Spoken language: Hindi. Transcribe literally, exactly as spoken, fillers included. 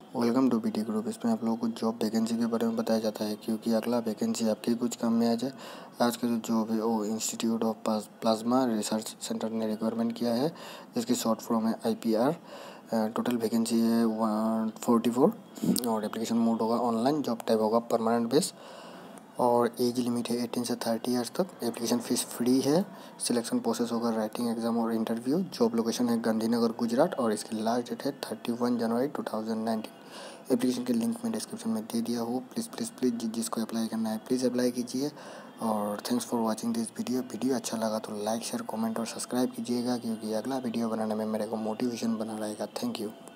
Welcome to BT group. इसमें आप लोगों को जॉब वैकेंसी के बारे में बताया जाता है, क्योंकि अगला वैकेंसी आपके कुछ काम में आ जाए। आज का जो जॉब है वो institute of plasma research centre ने रिक्वायरमेंट किया है, जिसकी शॉर्ट फॉर्म है I P R. Total vacancy है वन फोर्टी फोर और एप्लीकेशन मोड होगा ऑनलाइन। जॉब टाइप होगा परमानेंट बेस और एज लिमिट है एटीन से थर्टी ईयर्स तक। एप्लीकेशन फ़ीस फ्री है। सिलेक्शन प्रोसेस होगा राइटिंग एग्जाम और इंटरव्यू। जॉब लोकेशन है गांधीनगर गुजरात और इसकी लास्ट डेट है थर्टी वन जनवरी टू थाउजेंड नाइनटीन। एप्लीकेशन के लिंक मैं डिस्क्रिप्शन में दे दिया हूँ। प्लीज़ प्लीज़ प्लीज़ जिसको अप्लाई करना है प्लीज़ अप्लाई कीजिए। और thanks for watching this video. Video अच्छा लगा तो लाइक शेयर कमेंट और सब्सक्राइब कीजिएगा, क्योंकि अगला वीडियो बनाने में मेरे को मोटिवेशन बना रहेगा। Thank you.